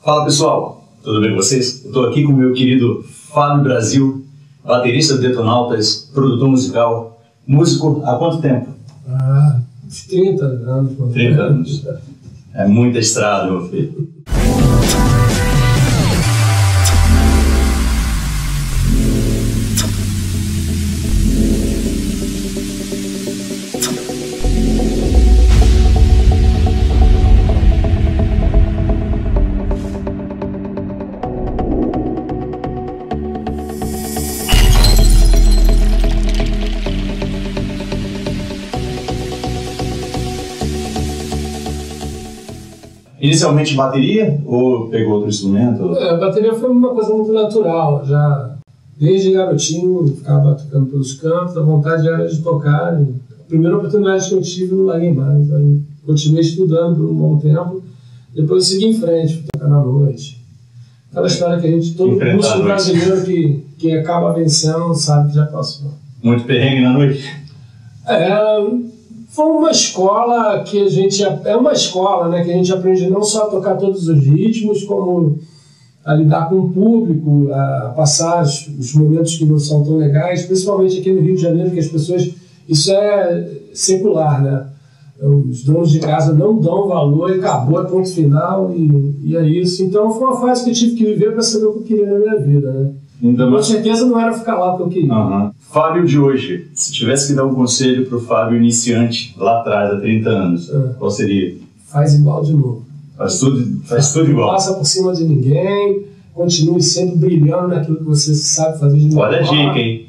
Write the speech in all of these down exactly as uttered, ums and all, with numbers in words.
Fala pessoal, tudo bem com vocês? Eu estou aqui com o meu querido Fábio Brasil, baterista do Detonautas, produtor musical, músico há quanto tempo? Ah, uns trinta anos. trinta anos. É muita estrada, meu filho. Inicialmente bateria ou pegou outro instrumento? É, a bateria foi uma coisa muito natural. Já desde garotinho ficava tocando pelos cantos, a vontade era de tocar. A primeira oportunidade que eu tive não larguei mais. Aí continuei estudando por um bom tempo. Depois eu segui em frente, fui tocar na noite. Aquela história que a gente, todo músico brasileiro que, que acaba vencendo sabe que já passou. Muito perrengue na noite? É... Foi uma escola que a gente... É uma escola, né, que a gente aprende não só a tocar todos os ritmos, como a lidar com o público, a passar os, os momentos que não são tão legais, principalmente aqui no Rio de Janeiro, que as pessoas... Isso é secular, né? Os donos de casa não dão valor e acabou, é ponto final, e, e é isso. Então foi uma fase que eu tive que viver para saber o que eu queria na minha vida, né? Então, com certeza não era ficar lá que eu queria. Uhum. Fábio de hoje, se tivesse que dar um conselho para o Fábio iniciante lá atrás, há trinta anos, é. qual seria? Faz igual de novo. Faz tudo, faz tudo igual. Não passa por cima de ninguém, continue sempre brilhando naquilo que você sabe fazer de melhor. Olha a dica, hein?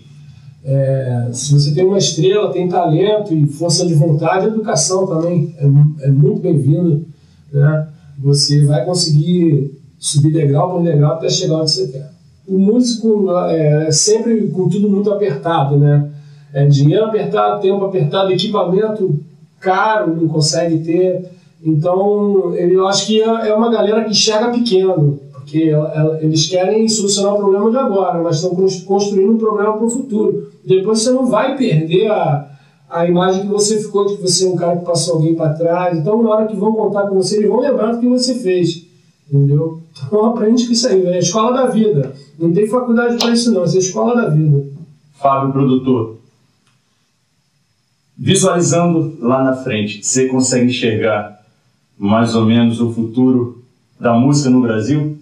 É, se você tem uma estrela, tem talento e força de vontade, a educação também é, é muito bem-vinda, né? Você vai conseguir subir degrau por degrau até chegar onde você quer. O músico é sempre com tudo muito apertado, né? É dinheiro apertado, tempo apertado, equipamento caro, não consegue ter. Então, eu acho que é uma galera que enxerga pequeno, porque eles querem solucionar o problema de agora, mas estão construindo um problema para o futuro. Depois você não vai perder a, a imagem que você ficou, de que você é um cara que passou alguém para trás. Então, na hora que vão contar com você, eles vão lembrar do que você fez. Entendeu? Então aprende com isso aí, é a escola da vida. Não tem faculdade para isso não, isso é a escola da vida. Fábio, produtor, visualizando lá na frente, você consegue enxergar mais ou menos o futuro da música no Brasil?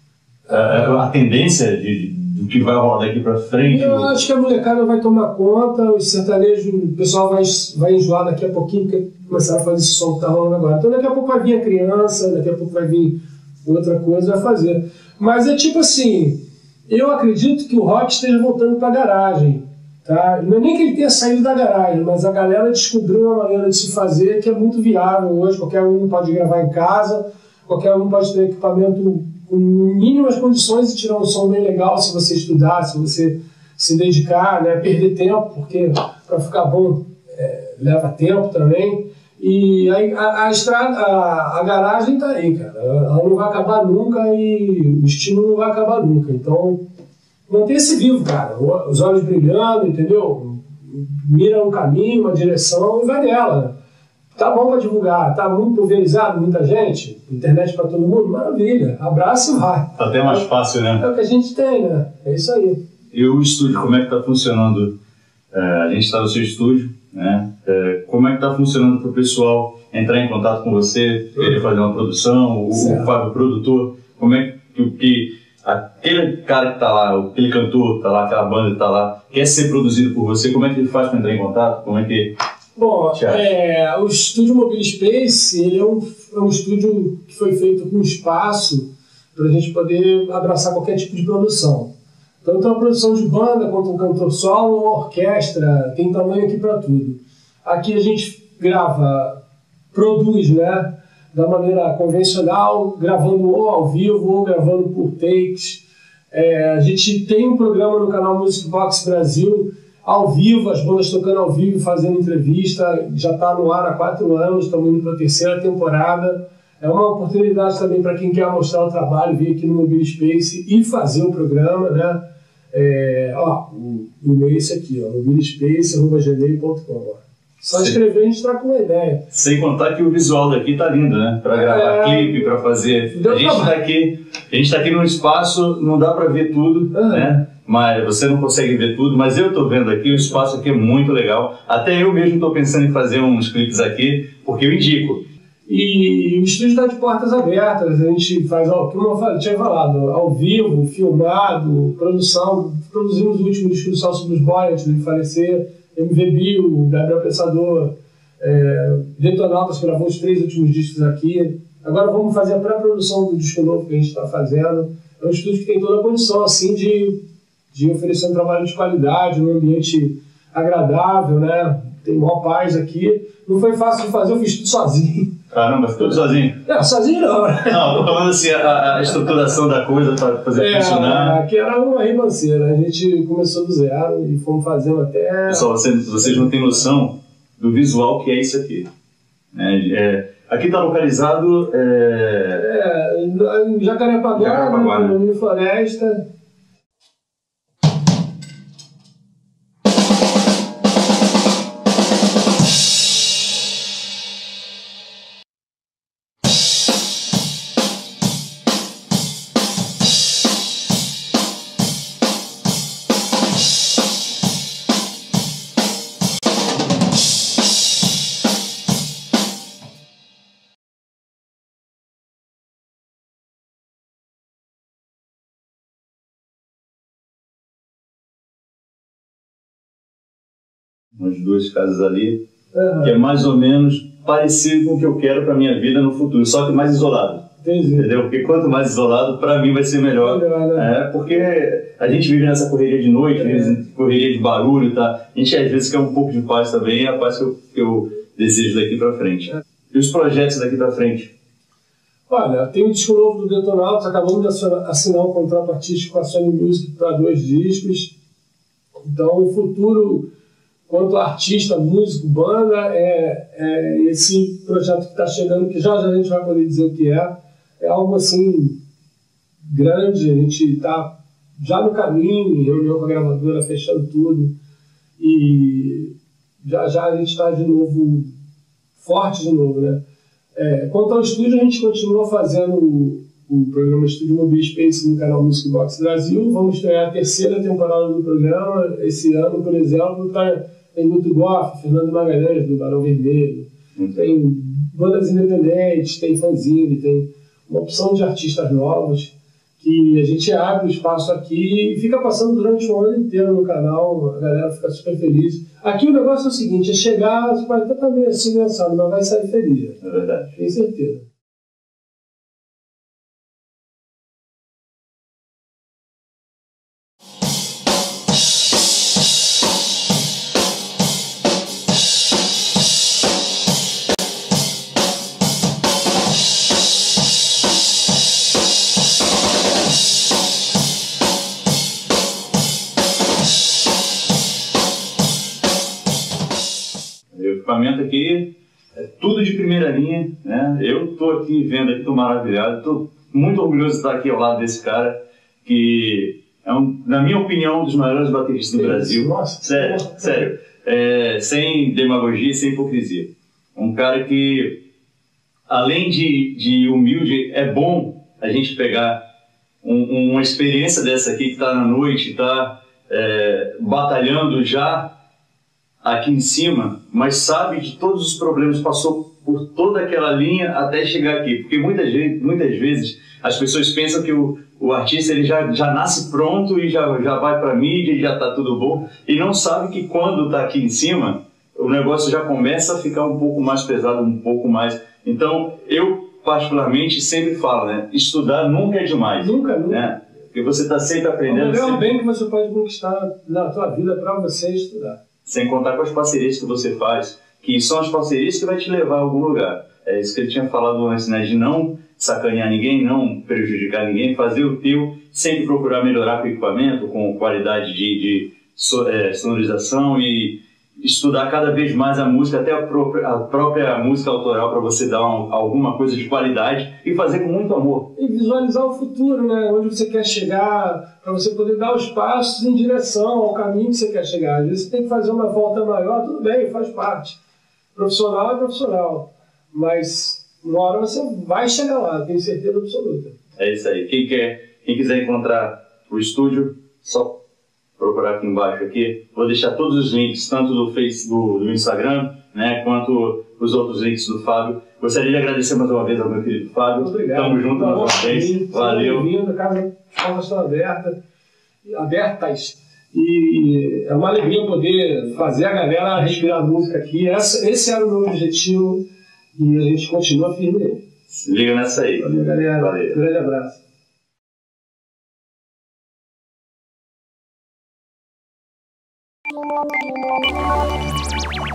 A, a tendência de, do que vai rolar daqui para frente? Eu ou... acho que a molecada vai tomar conta, o sertanejo, o pessoal vai, vai enjoar daqui a pouquinho, porque começaram a fazer esse som que está rolando agora. Então daqui a pouco vai vir a criança, daqui a pouco vai vir outra coisa vai fazer. Mas é tipo assim, eu acredito que o rock esteja voltando para a garagem. Tá? Não é nem que ele tenha saído da garagem, mas a galera descobriu uma maneira de se fazer que é muito viável hoje. Qualquer um pode gravar em casa, qualquer um pode ter equipamento com mínimas condições e tirar um som bem legal se você estudar, se você se dedicar, né? Perder tempo, porque para ficar bom é, leva tempo também. E a, a, a estrada, a, a garagem tá aí, cara. Ela não vai acabar nunca e o estímulo não vai acabar nunca. Então, manter-se vivo, cara. Os olhos brilhando, entendeu? Mira um caminho, uma direção e vai nela. Tá bom para divulgar, tá muito pulverizado, muita gente, internet para todo mundo, maravilha. Abraço e vai. Tá até mais fácil, né? É o que a gente tem, né? É isso aí. E o estúdio, como é que tá funcionando? É, a gente está no seu estúdio, né? É, como é que está funcionando para o pessoal entrar em contato com você, querer fazer uma produção, o, o Fábio produtor, como é que, que aquele cara que está lá, aquele cantor que está lá, aquela banda que está lá, quer ser produzido por você, como é que ele faz para entrar em contato? Como é que... Bom, é, o estúdio Mobile Space ele é, um, é um estúdio que foi feito com espaço para a gente poder abraçar qualquer tipo de produção. Tanto uma produção de banda, quanto um cantor solo, uma orquestra, tem tamanho aqui para tudo. Aqui a gente grava, produz, né, da maneira convencional, gravando ou ao vivo ou gravando por takes. É, a gente tem um programa no canal Music Box Brasil, ao vivo, as bandas tocando ao vivo, fazendo entrevista, já está no ar há quatro anos, estamos indo para a terceira temporada. É uma oportunidade também para quem quer mostrar o trabalho, vir aqui no Mobile Space e fazer o programa, né? É, ó, o e-mail é esse aqui, ó, mobilespace arroba gmail ponto com. Só escrever a gente está com uma ideia. Sem contar que o visual daqui tá lindo, né? Para gravar é... clipe, para fazer. Deu a gente está aqui, a gente tá aqui num espaço, não dá para ver tudo, uhum. né? Mas você não consegue ver tudo, mas eu estou vendo aqui, o espaço aqui é muito legal. Até eu mesmo estou pensando em fazer uns clipes aqui, porque eu indico. E o estúdio está de portas abertas, a gente faz, como eu tinha falado, ao vivo, filmado, produção. Produzimos o último disco do Salso Blues Boy antes de falecer, M V Bill, Gabriel Pensador, é, Detonautas gravou os três últimos discos aqui. Agora vamos fazer a pré-produção do disco novo que a gente está fazendo. É um estúdio que tem toda a condição assim, de, de oferecer um trabalho de qualidade, num ambiente agradável, né? Tem maior paz aqui. Não foi fácil de fazer, eu fiz tudo sozinho. Caramba, tudo sozinho? Não, sozinho não. Não, tô falando assim, a, a estruturação da coisa para fazer é, funcionar. Aqui era uma ribanceira, a gente começou do zero e fomos fazendo até... Pessoal, vocês, vocês não têm noção do visual que é isso aqui. É, é, aqui está localizado... É, é, em Jacarepaguá, Jacarepaguá né? No Floresta. Umas duas casas ali, uhum. que é mais ou menos parecido com o que eu quero para minha vida no futuro, só que mais isolado. Entendi. Entendeu? Porque quanto mais isolado, para mim vai ser melhor. melhor né? É, porque a gente vive nessa correria de noite, é. correria de barulho, tá? A gente às vezes quer um pouco de paz também, e a paz que eu, que eu desejo daqui para frente. É. E os projetos daqui para frente? Olha, tem um disco novo do Detonautas, acabamos de assinar um contrato artístico com a Sony Music para dois discos. Então, o futuro... Quanto artista, músico, banda, é, é esse projeto que está chegando, que já, já a gente vai poder dizer o que é, é algo assim grande, a gente está já no caminho, em reunião com a gravadora, fechando tudo, e já já a gente está de novo, forte de novo, né? É, quanto ao estúdio, a gente continua fazendo o, o programa Estúdio Mobile Space no canal Music Box Brasil, vamos estrear a terceira temporada do programa esse ano, por exemplo, para... Tem Guto Goff, Fernando Magalhães, do Barão Vermelho, uhum. tem bandas independentes, tem fanzine, tem uma opção de artistas novos que a gente abre o espaço aqui e fica passando durante o ano inteiro no canal, a galera fica super feliz. Aqui o negócio é o seguinte, é chegar, você pode até estar meio assim, né, sabe, mas vai sair feliz. É verdade. Tenho certeza. Equipamento aqui é tudo de primeira linha, né? Eu estou aqui vendo aqui, estou maravilhado, estou muito orgulhoso de estar aqui ao lado desse cara que é, um, na minha opinião, um dos maiores bateristas do Brasil. Nossa, sério, nossa. sério, é, sem demagogia, sem hipocrisia. Um cara que, além de, de humilde, é bom a gente pegar um, uma experiência dessa aqui que está na noite, está é, batalhando já aqui em cima, mas sabe de todos os problemas, passou por toda aquela linha até chegar aqui. Porque muitas vezes, muitas vezes as pessoas pensam que o, o artista ele já, já nasce pronto e já, já vai para a mídia e já está tudo bom, e não sabe que quando está aqui em cima, o negócio já começa a ficar um pouco mais pesado, um pouco mais... Então, eu particularmente sempre falo, né? Estudar nunca é demais. Nunca, nunca. Né? Porque você está sempre aprendendo. O melhor sempre... bem que você pode conquistar na tua vida para você estudar. Sem contar com as parcerias que você faz, que são as parcerias que vai te levar a algum lugar. É isso que ele tinha falado antes, né? De não sacanear ninguém, não prejudicar ninguém, fazer o teu, sempre procurar melhorar com o equipamento, com qualidade de, de so, é, sonorização e estudar cada vez mais a música, até a própria, a própria música autoral, para você dar um, alguma coisa de qualidade e fazer com muito amor. E visualizar o futuro, né? Onde você quer chegar, para você poder dar os passos em direção ao caminho que você quer chegar. Às vezes você tem que fazer uma volta maior, tudo bem, faz parte. Profissional é profissional, mas uma hora você vai chegar lá, tenho certeza absoluta. É isso aí. Quem, quer, quem quiser encontrar o estúdio, só procurar aqui embaixo. Aqui. Vou deixar todos os links, tanto do Facebook, do Instagram, né, quanto os outros links do Fábio. Gostaria de agradecer mais uma vez ao meu querido Fábio. Muito obrigado. Tamo junto mais uma vez. Valeu. Bem-vindo, a casa de portas estão abertas, abertas. E é uma alegria poder fazer a galera respirar música aqui. Essa, esse era o meu objetivo e a gente continua firme nele. Se liga nessa aí. Valeu, galera. Valeu. Grande abraço. Thank you.